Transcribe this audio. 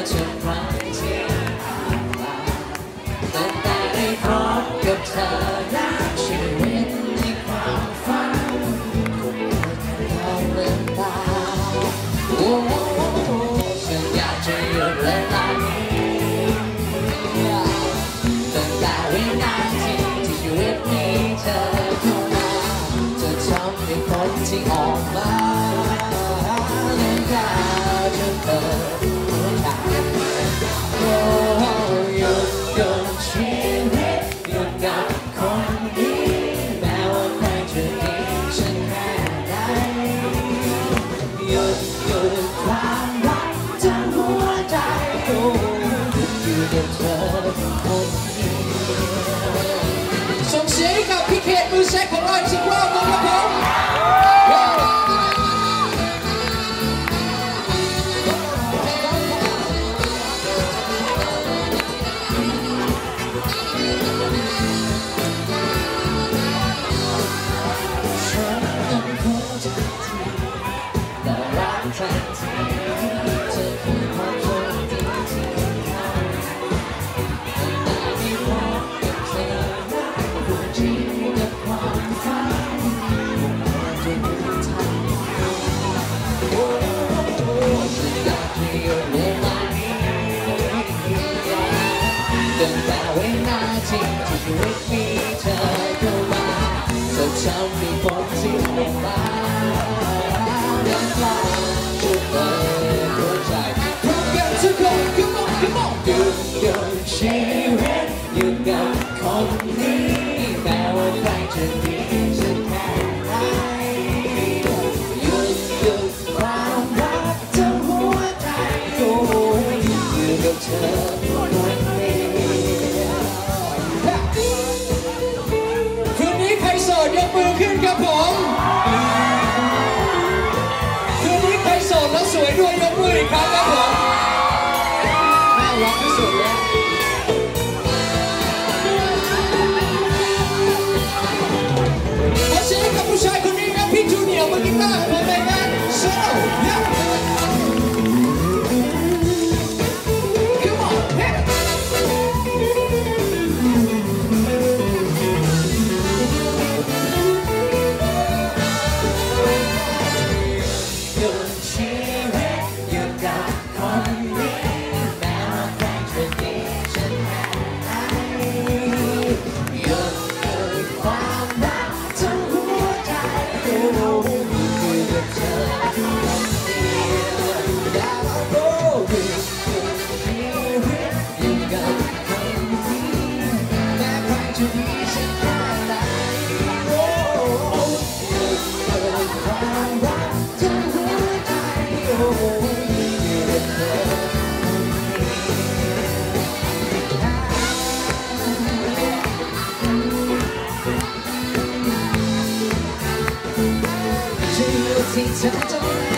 ทุกครั้งที่ผ่านมาตั้งแต่ได้พบกับเธอและชีวิตในความฝันคงไม่เคยเอาเรื่องตาฉันอยากจะหยุดเวลานี้ตั้งแต่วินาทีที่ชีวิตมีเธอเข้ามาจะทำให้คนที่ออกมาและอยากจะเปิดหัวใจหยุดชีวิตหยุดกับคนนี้แม้ว่าใครจะดีฉันแค่ไหนหยุดความรักทั้งหัวใจอยู่กับเธอคนเดียวส่งเสียงให้กับพี่เขตมือแซกของเราอีกสักรอบนะครับผมตั้งแต่วินาทีที่ชีวิตมีเธอเข้ามาจะทำให้คนที่ออกมาเดินทางจุดเปิดหัวใจพบกันทุกคน come on come on หยุดชีวิตหยุดกับคนนี้แม้ว่าใครจะดีสักแค่ไหนหยุดความรักทั้งหัวใจอยู่กับเธอยกมือขึ้นครับผมคืนนี้ใครโสดแล้วสวยด้วยยกมืออีกครั้งครับผมน่ารักที่สุดเลยขอเสียงกับผู้ชายคนนี้ครับพี่จูเนียร์มือกีตาร์ของผมเลยนะโซ่ที่เธอต้อง